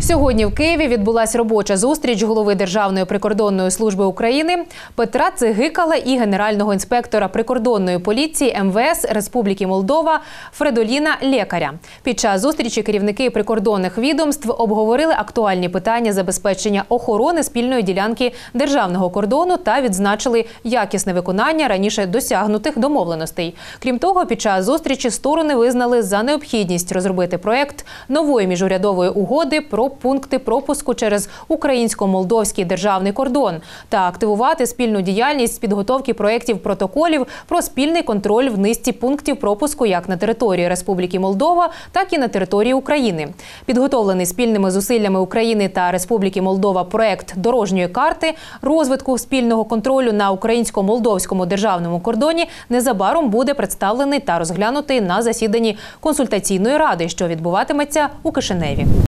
Сьогодні в Києві відбулася робоча зустріч голови Державної прикордонної служби України Петра Цигикала і генерального інспектора прикордонної поліції МВС Республіки Молдова Фредоліна Лекаря. Під час зустрічі керівники прикордонних відомств обговорили актуальні питання забезпечення охорони спільної ділянки державного кордону та відзначили якісне виконання раніше досягнутих домовленостей. Крім того, під час зустрічі сторони визнали за необхідність розробити проєкт нової міжурядової угоди про пункти пропуску через українсько-молдовський державний кордон та активувати спільну діяльність з підготовки проєктів протоколів про спільний контроль в низці пунктів пропуску як на території Республіки Молдова, так і на території України. Підготовлений спільними зусиллями України та Республіки Молдова проєкт дорожньої карти розвитку спільного контролю на українсько-молдовському державному кордоні незабаром буде представлений та розглянутий на засіданні консультаційної ради, що відбуватиметься у Кишиневі.